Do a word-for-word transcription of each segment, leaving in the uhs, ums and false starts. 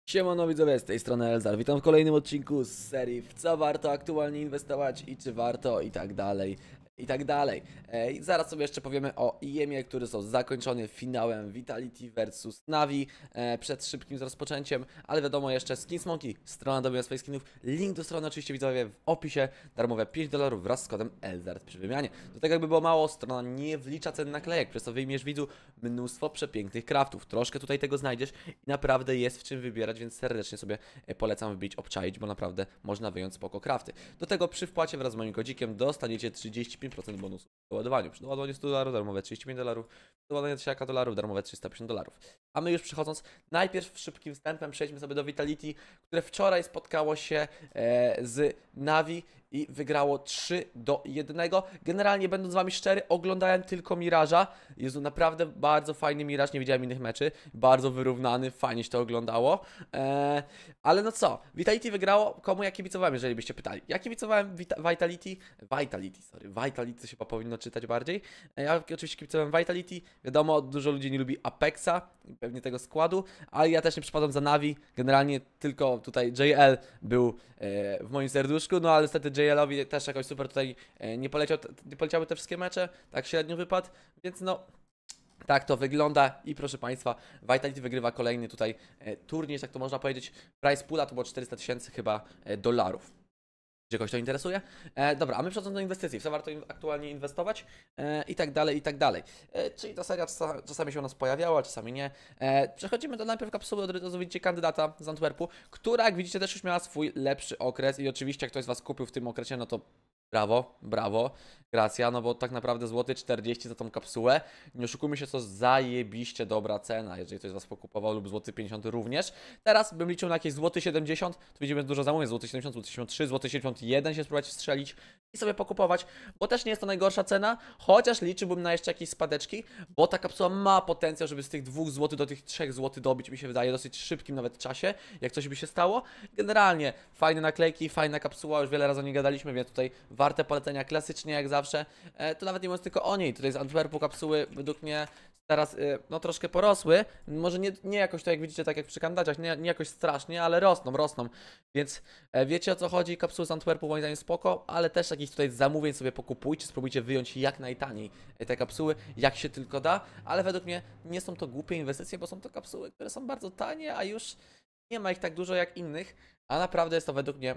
Siemano widzowie, z tej strony Elzar, witam w kolejnym odcinku z serii w co warto aktualnie inwestować i czy warto i tak dalej i tak dalej. E, I zaraz sobie jeszcze powiemy o I E M-ie, który został zakończony finałem Vitality versus Navi e, przed szybkim rozpoczęciem, ale wiadomo jeszcze SkinsMonkey, strona do swoich skinów, link do strony oczywiście widzowie w opisie, darmowe pięć dolarów wraz z kodem Elzar przy wymianie. Do tego jakby było mało, strona nie wlicza cen naklejek, przez co wyjmiesz widzu mnóstwo przepięknych craftów, troszkę tutaj tego znajdziesz i naprawdę jest w czym wybierać, więc serdecznie sobie polecam wbić, obczaić, bo naprawdę można wyjąć spoko crafty. Do tego przy wpłacie wraz z moim kodzikiem dostaniecie trzydzieści pięć procent bonusu przy doładowaniu. Przy doładowaniu sto dolarów darmowe trzydzieści pięć dolarów, przy doładowaniu tysiąc dolarów darmowe trzysta pięćdziesiąt dolarów. A my już przechodząc, najpierw szybkim wstępem przejdźmy sobie do Vitality, które wczoraj spotkało się e, z Navi i wygrało trzy do jednego. Generalnie będąc z wami szczery, oglądałem tylko Miraża. Jezu, naprawdę bardzo fajny Miraż, nie widziałem innych meczy. Bardzo wyrównany, fajnie się to oglądało. Eee, ale no co, Vitality wygrało, komu ja kibicowałem, jeżeli byście pytali. Ja kibicowałem Vita Vitality, Vitality, sorry, Vitality to się chyba powinno czytać bardziej. Eee, ja oczywiście kibicowałem Vitality, wiadomo, dużo ludzi nie lubi Apexa, pewnie tego składu, ale ja też nie przypadam za Navi. Generalnie tylko tutaj J L był e, w moim serduszku, no ale niestety J L-owi też jakoś super tutaj e, nie, poleciał, nie poleciały te wszystkie mecze, tak średnio wypadł, więc no tak to wygląda i proszę Państwa, Vitality wygrywa kolejny tutaj e, turniej, tak to można powiedzieć. Price poola to było czterysta tysięcy chyba e, dolarów. Czy kogoś to interesuje? E, dobra, a my przechodząc do inwestycji, w co warto in aktualnie inwestować e, i tak dalej, i tak dalej. E, czyli ta seria czas czasami się u nas pojawiała, czasami nie. E, przechodzimy do najpierw kapsuły, od razu widzicie kandydata z Antwerpu, która jak widzicie też już miała swój lepszy okres i oczywiście jak ktoś z Was kupił w tym okresie, no to brawo, brawo, gracja, no bo tak naprawdę złoty czterdzieści za tą kapsułę. Nie oszukujmy się, to zajebiście dobra cena, jeżeli ktoś z Was pokupował lub złoty pięćdziesiąt również. Teraz bym liczył na jakieś złoty siedemdziesiąt, tu widzimy dużo zamówień, złoty siedemdziesiąt, złoty siedemdziesiąt trzy, złoty siedemdziesiąt jeden się spróbować strzelić i sobie pokupować, bo też nie jest to najgorsza cena, chociaż liczyłbym na jeszcze jakieś spadeczki, bo ta kapsuła ma potencjał, żeby z tych dwóch złotych do tych trzech złotych dobić, mi się wydaje, dosyć szybkim nawet czasie, jak coś by się stało. Generalnie fajne naklejki, fajna kapsuła, już wiele razy o niej gadaliśmy, więc tutaj warte polecenia klasycznie jak zawsze. E, to nawet nie mówiąc tylko o niej, tutaj z Antwerpu kapsuły według mnie teraz y, no troszkę porosły, może nie, nie jakoś to jak widzicie, tak jak przy kandydaciach, nie, nie jakoś strasznie, ale rosną, rosną, więc e, wiecie o co chodzi, kapsuły z Antwerpu moim zdaniem spoko, ale też jakichś tutaj zamówień sobie pokupujcie, spróbujcie wyjąć jak najtaniej te kapsuły, jak się tylko da, ale według mnie nie są to głupie inwestycje, bo są to kapsuły, które są bardzo tanie, a już nie ma ich tak dużo jak innych, a naprawdę jest to według mnie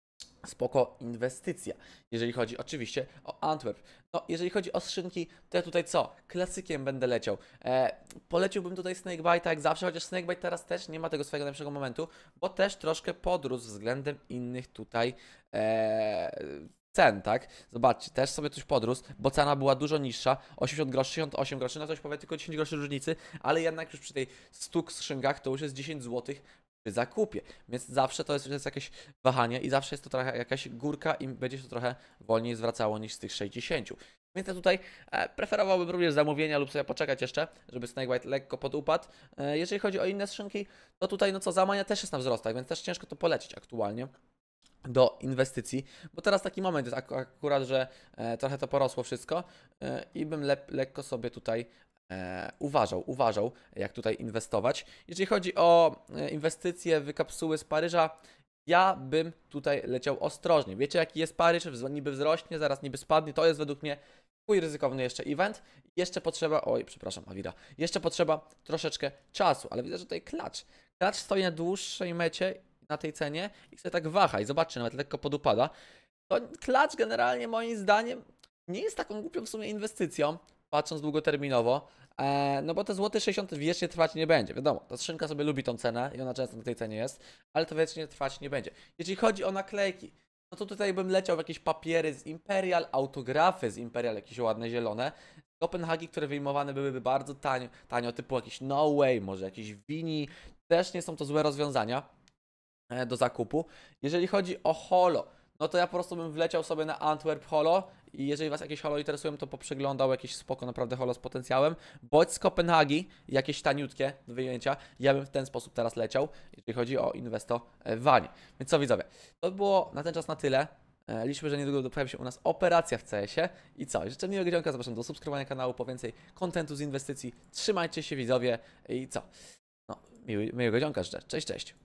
spoko inwestycja, jeżeli chodzi oczywiście o Antwerp. No, jeżeli chodzi o skrzynki, to ja tutaj co? Klasykiem będę leciał. E, poleciłbym tutaj Snakebite'a jak zawsze, chociaż Snakebite teraz też nie ma tego swojego najlepszego momentu, bo też troszkę podrósł względem innych tutaj e, cen, tak? Zobaczcie, też sobie coś podrósł, bo cena była dużo niższa, osiemdziesiąt groszy, sześćdziesiąt osiem groszy, na coś powie tylko dziesięć groszy różnicy, ale jednak już przy tej stu skrzynkach to już jest dziesięć złotych przy zakupie, więc zawsze to jest, to jest jakieś wahanie i zawsze jest to trochę jakaś górka i będzie się to trochę wolniej zwracało niż z tych sześćdziesięciu. Więc ja tutaj e, preferowałbym również zamówienia lub sobie poczekać jeszcze, żeby Snakebite lekko podupadł. E, jeżeli chodzi o inne skrzynki, to tutaj no co, załamania też jest na wzrostach, więc też ciężko to polecić aktualnie do inwestycji, bo teraz taki moment jest ak akurat, że e, trochę to porosło wszystko e, i bym le lekko sobie tutaj E, uważał, uważał, jak tutaj inwestować. Jeżeli chodzi o e, inwestycje w kapsuły z Paryża, ja bym tutaj leciał ostrożnie. Wiecie, jaki jest Paryż? Niby wzrośnie, zaraz niby spadnie. To jest według mnie chuj ryzykowny jeszcze event. Jeszcze potrzeba, oj, przepraszam, Awira. Jeszcze potrzeba troszeczkę czasu, ale widzę, że tutaj klacz. Klacz stoi na dłuższej mecie na tej cenie i sobie tak waha i zobaczcie, nawet lekko podupada. To klacz generalnie moim zdaniem nie jest taką głupią w sumie inwestycją, patrząc długoterminowo, e, no bo te złoty sześćdziesiąt wiecznie trwać nie będzie, wiadomo, ta skrzynka sobie lubi tą cenę i ona często na tej cenie jest, ale to wiecznie trwać nie będzie. Jeżeli chodzi o naklejki, no to tutaj bym leciał w jakieś papiery z Imperial, autografy z Imperial, jakieś ładne zielone, Kopenhagi, które wyjmowane byłyby bardzo tanio, tanio typu jakiś No Way, może jakiś Vini, też nie są to złe rozwiązania e, do zakupu. Jeżeli chodzi o holo, no to ja po prostu bym wleciał sobie na Antwerp holo i jeżeli Was jakieś holo interesują, to poprzeglądał jakieś spoko naprawdę holo z potencjałem, bądź z Kopenhagi, jakieś taniutkie do wyjęcia, ja bym w ten sposób teraz leciał, jeżeli chodzi o inwestowanie. Więc co widzowie, to było na ten czas na tyle. Liczmy, że niedługo pojawi się u nas operacja w C S-ie. I co? Życzę miłego dzionka, zapraszam do subskrybowania kanału po więcej kontentu z inwestycji. Trzymajcie się widzowie i co? No, miły, miłego dzionka życzę. Cześć, cześć.